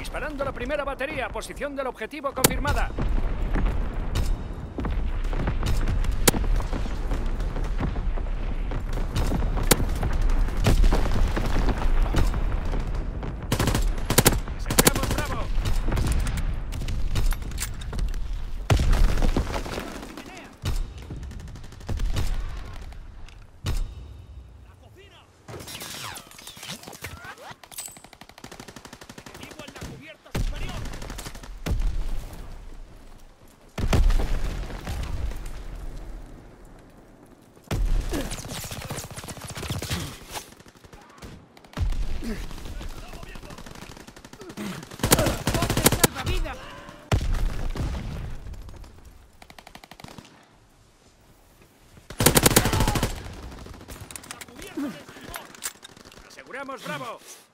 Disparando la primera batería. Posición del objetivo confirmada. Aseguramos Bravo. Enemigo en la cubierta superior. ¡Salvavidas! Aseguramos Bravo.